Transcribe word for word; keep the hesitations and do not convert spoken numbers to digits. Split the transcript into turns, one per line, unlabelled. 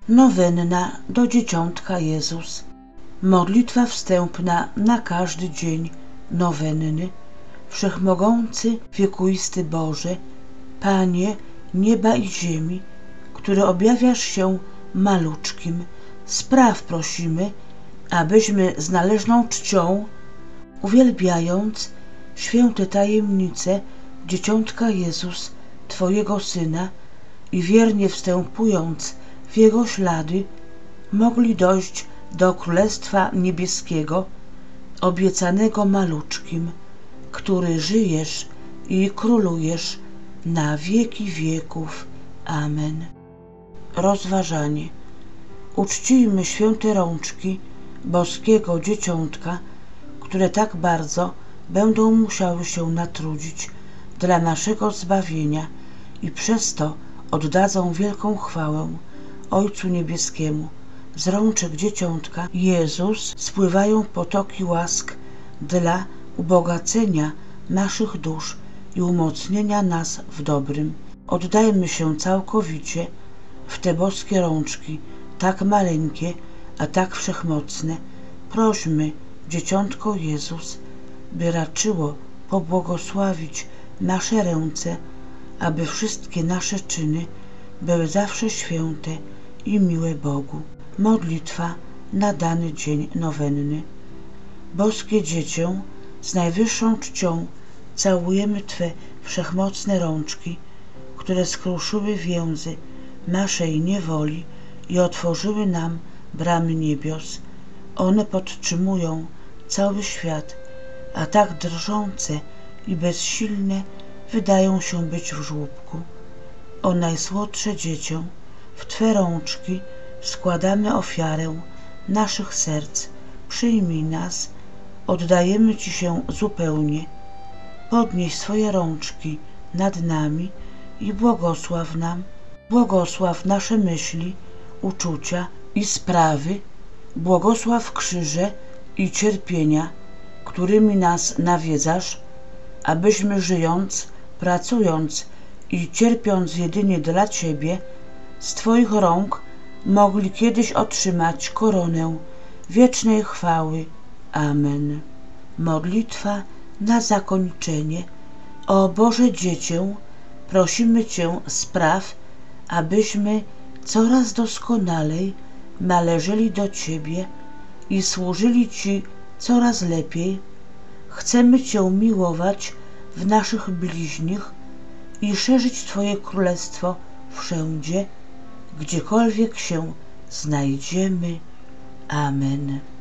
Nowenna do Dzieciątka Jezus. Modlitwa wstępna na każdy dzień nowenny. Wszechmogący, wiekuisty Boże, Panie nieba i ziemi, który objawiasz się maluczkim, spraw prosimy, abyśmy z należną czcią, uwielbiając święte tajemnice Dzieciątka Jezus, Twojego Syna, i wiernie wstępując w Jego ślady, mogli dojść do Królestwa Niebieskiego, obiecanego maluczkim, który żyjesz i królujesz na wieki wieków. Amen. Rozważanie. Uczcijmy święte rączki boskiego Dzieciątka, które tak bardzo będą musiały się natrudzić dla naszego zbawienia i przez to oddadzą wielką chwałę Ojcu Niebieskiemu. Z rączek Dzieciątka Jezus spływają potoki łask dla ubogacenia naszych dusz i umocnienia nas w dobrym. Oddajmy się całkowicie w te boskie rączki, tak maleńkie, a tak wszechmocne. Prośmy Dzieciątko Jezus, by raczyło pobłogosławić nasze ręce, aby wszystkie nasze czyny były zawsze święte i miłe Bogu. Modlitwa na dany dzień nowenny. Boskie Dziecię, z najwyższą czcią całujemy Twe wszechmocne rączki, które skruszyły więzy naszej niewoli i otworzyły nam bramy niebios. One podtrzymują cały świat, a tak drżące i bezsilne wydają się być w żłóbku. O najsłodsze Dziecię, w Twe rączki składamy ofiarę naszych serc. Przyjmij nas, oddajemy Ci się zupełnie. Podnieś swoje rączki nad nami i błogosław nam. Błogosław nasze myśli, uczucia i sprawy. Błogosław krzyże i cierpienia, którymi nas nawiedzasz, abyśmy żyjąc, pracując i cierpiąc jedynie dla Ciebie, z Twoich rąk mogli kiedyś otrzymać koronę wiecznej chwały. Amen. Modlitwa na zakończenie. O Boże Dziecię, prosimy Cię, spraw, abyśmy coraz doskonalej należeli do Ciebie i służyli Ci coraz lepiej. Chcemy Cię miłować w naszych bliźnich i szerzyć Twoje królestwo wszędzie, gdziekolwiek się znajdziemy. Amen.